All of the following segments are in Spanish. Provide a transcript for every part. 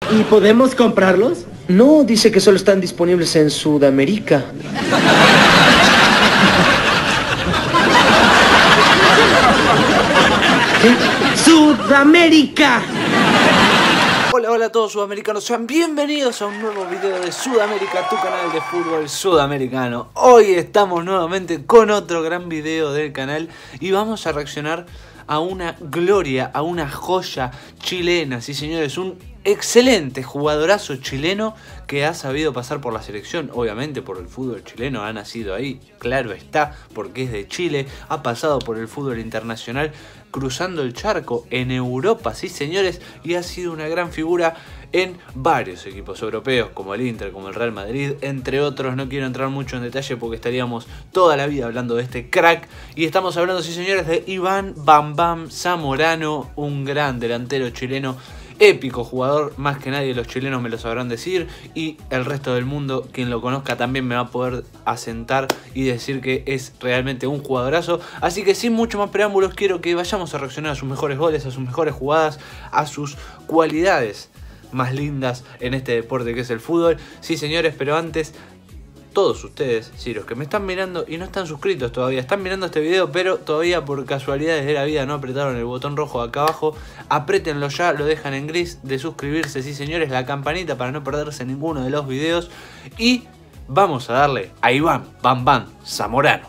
¿Y podemos comprarlos? No, dice que solo están disponibles en Sudamérica. ¿Qué? ¡Sudamérica! Hola, hola a todos sudamericanos, sean bienvenidos a un nuevo video de Sudamérica, tu canal de fútbol sudamericano. Hoy estamos nuevamente con otro gran video del canal y vamos a reaccionar a una gloria, a una joya chilena, sí señores, un excelente jugadorazo chileno que ha sabido pasar por la selección, obviamente por el fútbol chileno, ha nacido ahí, claro está, porque es de Chile, ha pasado por el fútbol internacional, cruzando el charco en Europa, sí señores, y ha sido una gran figura en varios equipos europeos, como el Inter, como el Real Madrid, entre otros. No quiero entrar mucho en detalle porque estaríamos toda la vida hablando de este crack, y estamos hablando, sí señores, de Iván Bam Bam Zamorano, un gran delantero chileno, épico jugador, más que nadie los chilenos me lo sabrán decir, y el resto del mundo, quien lo conozca también me va a poder asentar y decir que es realmente un jugadorazo. Así que sin mucho más preámbulos, quiero que vayamos a reaccionar a sus mejores goles, a sus mejores jugadas, a sus cualidades más lindas en este deporte que es el fútbol. Sí señores, pero antes, todos ustedes, sí, los que me están mirando y no están suscritos todavía, están mirando este video, pero todavía por casualidades de la vida no apretaron el botón rojo acá abajo, apriétenlo ya, lo dejan en gris de suscribirse, sí señores, la campanita para no perderse ninguno de los videos, y vamos a darle a Iván Bam Bam Zamorano.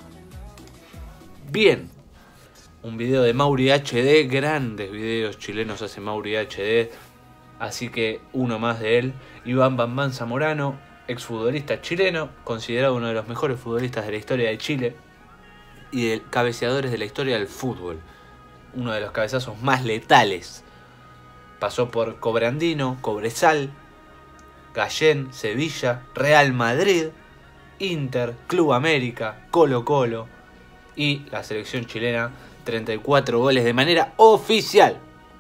Bien, un video de Mauri HD, grandes videos chilenos hace Mauri HD, así que uno más de él, Iván Bam Bam Zamorano, exfutbolista chileno, considerado uno de los mejores futbolistas de la historia de Chile y de cabeceadores de la historia del fútbol, uno de los cabezazos más letales. Pasó por Cobrandino, Cobresal, Gallén, Sevilla, Real Madrid, Inter, Club América, Colo Colo y la selección chilena. 34 goles de manera oficial.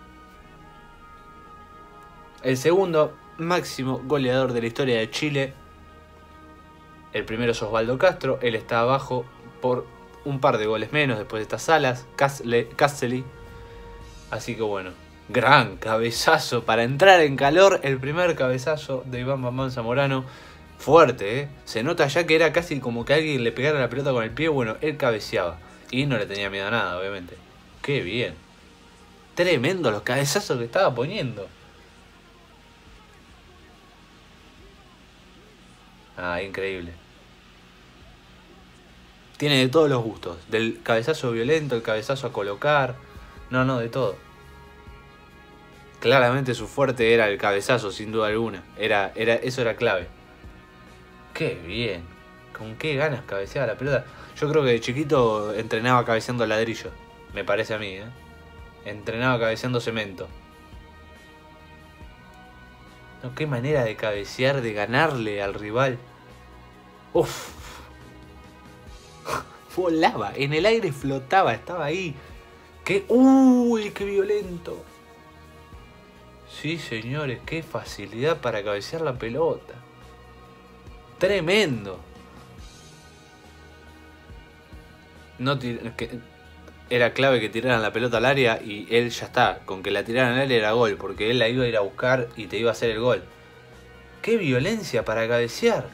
El segundo máximo goleador de la historia de Chile. El primero es Osvaldo Castro, él está abajo por un par de goles menos después de estas Salas, Castelli. Así que bueno, gran cabezazo para entrar en calor, el primer cabezazo de Iván Bam Bam Zamorano, fuerte, se nota ya que era casi como que alguien le pegara la pelota con el pie. Bueno, él cabeceaba y no le tenía miedo a nada, obviamente. Qué bien, tremendo los cabezazos que estaba poniendo. Ah, increíble. Tiene de todos los gustos. Del cabezazo violento, el cabezazo a colocar. No, de todo. Claramente su fuerte era el cabezazo, sin duda alguna. Eso era clave. Qué bien. Con qué ganas cabeceaba la pelota. Yo creo que de chiquito entrenaba cabeceando ladrillo. Me parece a mí, ¿eh? Entrenaba cabeceando cemento. No, qué manera de cabecear, de ganarle al rival. Uff. Volaba, en el aire flotaba, estaba ahí. ¡Qué! ¡Uy! ¡Qué violento! Sí, señores, qué facilidad para cabecear la pelota. Tremendo. No era clave que tiraran la pelota al área y él ya está. Con que la tiraran al área era gol, porque él la iba a ir a buscar y te iba a hacer el gol. ¡Qué violencia para cabecear!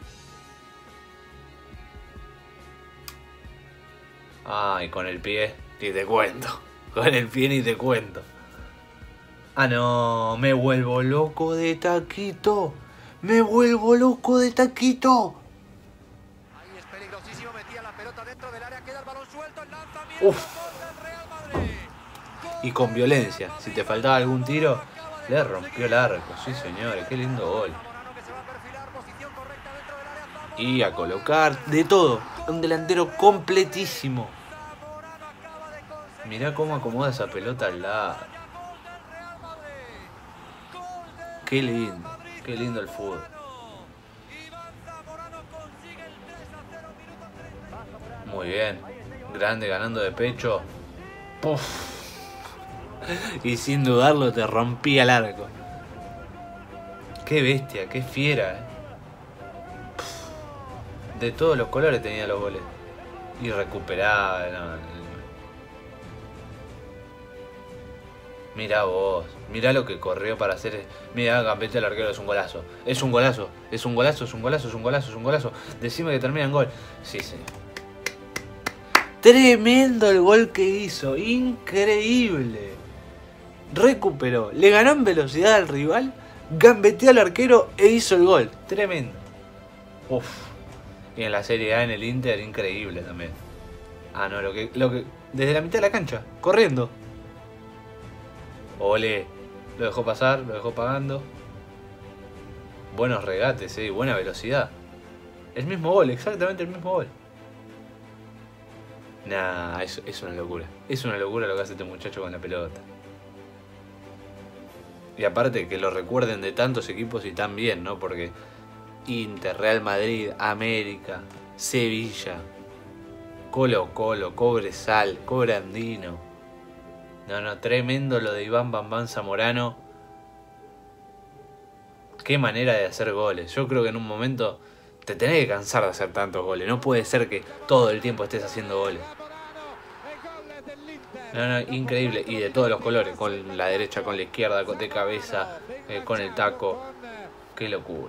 Ay, con el pie, ni te cuento. Con el pie ni te cuento. Ah, no, me vuelvo loco de taquito. Me vuelvo loco de taquito. Ahí es peligrosísimo, metía la pelota dentro del área, queda el balón suelto, el lanzamiento. Uf. Gol del Real Madrid. Y con violencia. Si te faltaba algún tiro, le rompió el arco. Sí, señores, qué lindo gol. Y a colocar de todo. Un delantero completísimo. Mirá cómo acomoda esa pelota al lado. Qué lindo el fútbol. Muy bien, grande ganando de pecho. Puf. Y sin dudarlo te rompía el arco. Qué bestia, qué fiera, De todos los colores tenía los goles. Y recuperaba, Mirá vos, mirá lo que corrió para hacer. Mirá, gambetea el arquero, es un golazo. Es un golazo, es un golazo, es un golazo, es un golazo, es un golazo. Decime que termina en gol. Sí, señor. Tremendo el gol que hizo, increíble. Recuperó, le ganó en velocidad al rival, gambeteó al arquero e hizo el gol. Tremendo. Uf. Y en la Serie A, en el Inter, increíble también. Ah, no, lo que desde la mitad de la cancha, corriendo. Ole, lo dejó pasar, lo dejó pagando. Buenos regates, buena velocidad. El mismo gol, exactamente el mismo gol. Nah, es una locura. Es una locura lo que hace este muchacho con la pelota. Y aparte que lo recuerden de tantos equipos y tan bien, ¿no? Porque Inter, Real Madrid, América, Sevilla, Colo-Colo, Cobresal, Cobre Andino. No, tremendo lo de Iván Bambán Zamorano. Qué manera de hacer goles. Yo creo que en un momento te tenés que cansar de hacer tantos goles. No puede ser que todo el tiempo estés haciendo goles. No, increíble. Y de todos los colores. Con la derecha, con la izquierda, de cabeza, con el taco. Qué locura.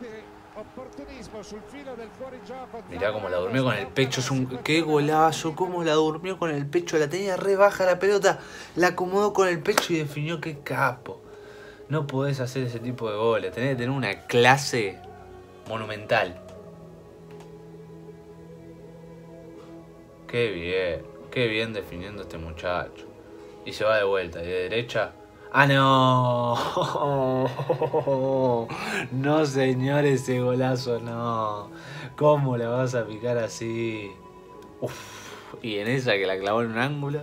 Mirá cómo la durmió con el pecho. Qué golazo. Cómo la durmió con el pecho. La tenía re baja la pelota. La acomodó con el pecho y definió. Qué capo. No podés hacer ese tipo de goles. Tenés que tener una clase monumental. Qué bien definiendo este muchacho. Y se va de vuelta. Y de derecha. ¡Ah, no! No, señor, ese golazo no. ¿Cómo la vas a picar así? Uf. Y en esa que la clavó en un ángulo.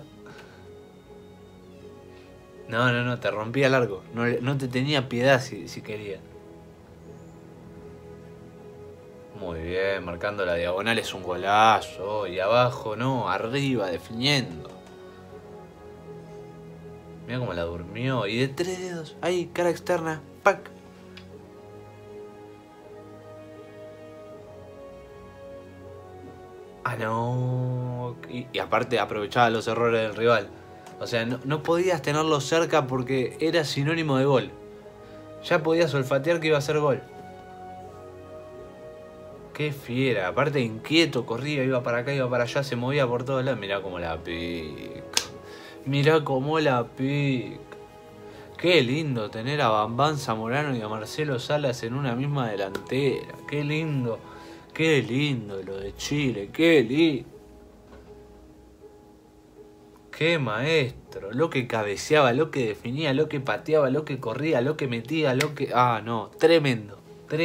No, te rompía largo. No te tenía piedad si quería. Muy bien, marcando la diagonal es un golazo. Y abajo, no, arriba, definiendo. Mira cómo la durmió. Y de 3 dedos. Ahí, cara externa. ¡Pac! Ah, no. Y aparte aprovechaba los errores del rival. O sea, no podías tenerlo cerca porque era sinónimo de gol. Ya podías olfatear que iba a ser gol. Qué fiera. Aparte inquieto, corría, iba para acá, iba para allá, se movía por todos lados. Mirá cómo la pica. Mirá cómo la pica. Qué lindo tener a Bambán Zamorano y a Marcelo Salas en una misma delantera. Qué lindo lo de Chile. Qué lindo. Qué maestro. Lo que cabeceaba, lo que definía, lo que pateaba, lo que corría, lo que metía, lo que... Ah, no. Tremendo.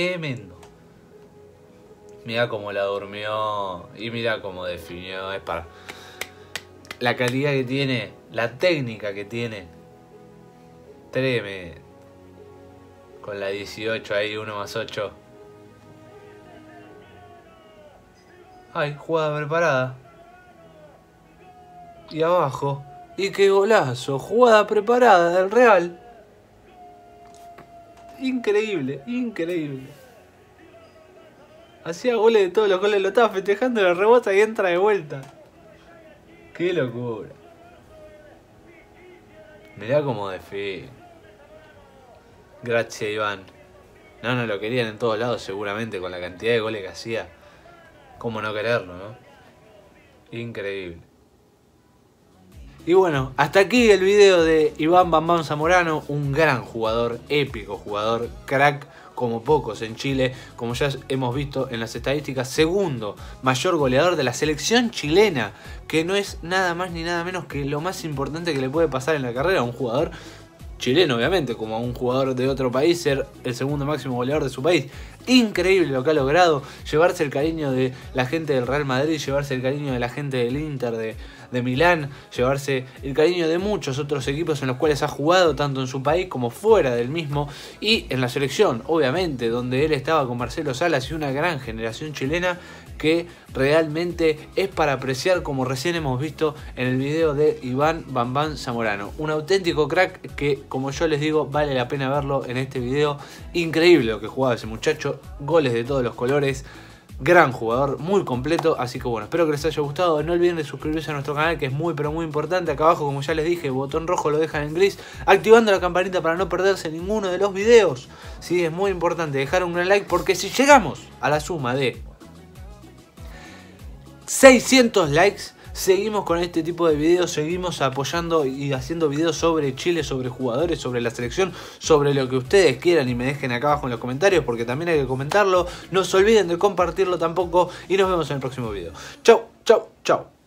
Mirá cómo la durmió. Y mirá cómo definió. Es para... La calidad que tiene, la técnica que tiene. Tremendo. Con la 18 ahí, 1+8. Ay, jugada preparada. Y abajo. Y qué golazo. Jugada preparada del Real. Increíble. Hacía goles de todos los goles. Lo estaba festejando, lo rebota y entra de vuelta. Qué locura. Mirá cómo define. Gracias, Iván. No lo querían en todos lados seguramente con la cantidad de goles que hacía. ¿Cómo no quererlo, no? Increíble. Y bueno, hasta aquí el video de Iván Bambán Zamorano, un gran jugador, épico jugador, crack como pocos en Chile, como ya hemos visto en las estadísticas, segundo mayor goleador de la selección chilena, que no es nada más ni nada menos que lo más importante que le puede pasar en la carrera a un jugador chileno, obviamente, como a un jugador de otro país, ser el segundo máximo goleador de su país. Increíble lo que ha logrado, llevarse el cariño de la gente del Real Madrid, llevarse el cariño de la gente del Inter, de Milán, llevarse el cariño de muchos otros equipos en los cuales ha jugado, tanto en su país como fuera del mismo, y en la selección, obviamente, donde él estaba con Marcelo Salas y una gran generación chilena que realmente es para apreciar, como recién hemos visto en el video de Iván Bambán Zamorano. Un auténtico crack que, como yo les digo, vale la pena verlo en este video. Increíble lo que jugaba ese muchacho, goles de todos los colores. gran jugador, muy completo. Así que bueno, espero que les haya gustado. No olviden de suscribirse a nuestro canal, que es muy pero muy importante. Acá abajo, como ya les dije, botón rojo lo dejan en gris, activando la campanita para no perderse ninguno de los videos. Sí, es muy importante dejar un gran like, porque si llegamos a la suma de 600 likes, seguimos con este tipo de videos, seguimos apoyando y haciendo videos sobre Chile, sobre jugadores, sobre la selección, sobre lo que ustedes quieran, y me dejen acá abajo en los comentarios, porque también hay que comentarlo. No se olviden de compartirlo tampoco, y nos vemos en el próximo video. Chau, chau, chau.